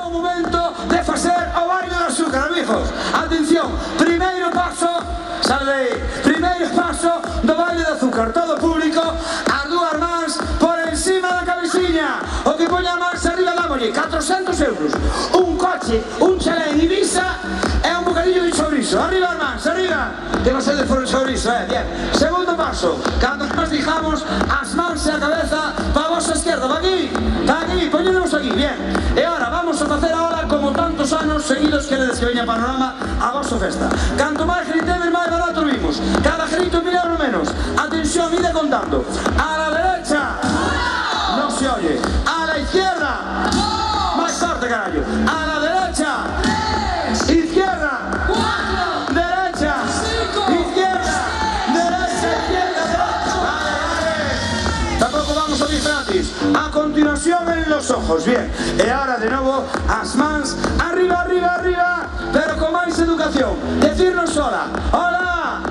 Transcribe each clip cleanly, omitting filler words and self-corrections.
o momento de facer o baile de azúcar, amigos. Atención, primeiro paso, primeiro paso do baile de azúcar. Todo público, as dúas mans por encima da cabeciña. O que poña a mans arriba dámolle 400 euros. Un coche, un chalé en Ibiza e un bocadillo de chourizo. Arriba as mans, arriba. Que non sedes por el chourizo, bien. Segundo paso, cando nos dijamos as mans e a cabeza para a vosa esquerda, para aquí, poñemos aquí, bien. E ahora vamos a facer ahora como tantos anos seguidos queredes que veña Panorama a vosa festa. Canto máis gritedes, máis barato vimos. Cada grito 1.000 euros menos. Atención, ide contando. A la derecha, no se oye. A la izquierda, máis forte, carallo. A la derecha, izquierda, derecha, izquierda, derecha, derecha. Vale. Tampoco vamos a ir gratis. A continuación en los ojos, bien. E ahora de novo as mans arriba, arriba, arriba, pero con máis educación. Decirnos hola, hola.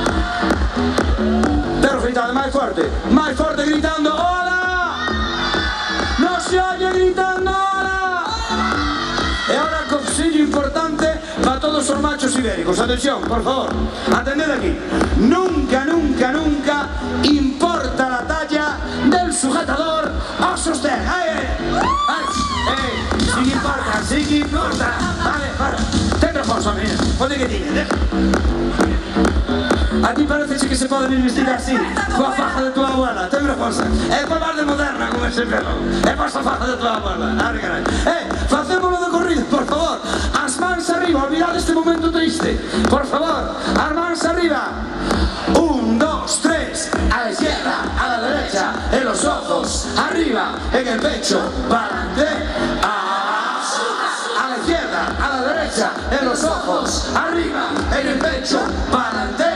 Pero gritando máis forte gritando hola. No se oye gritando hola. E ahora el consello importante para todos os machos ibéricos. Atención, por favor, atended aquí. Nunca, nunca, nunca importa la talla del sujetador o sostén. Sí que importa. Vale, para. Ten reforzo, mira. Pode que tiene, A ti parece que se pode vestir así, coa faja de tua abuela. Ten reforzo. É para vas de moderna con ese pelo. É para esa faja de tua abuela. Arre, carai. Facémolo de corrido, por favor. As mans arriba, olvidad este momento triste. Por favor, as mans arriba. 1, 2, 3. A la izquierda, a la derecha, en los ojos, arriba, en el pecho, para adelante. A la izquierda, a la derecha, en los ojos, arriba, en el pecho, para adelante.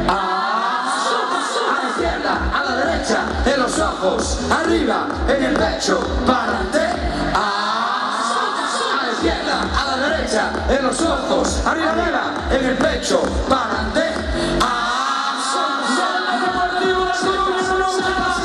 A la izquierda, a la derecha, en los ojos, arriba, en el pecho, para adelante. A la izquierda, a la derecha, en los ojos, arriba, arriba, en el pecho, para adelante.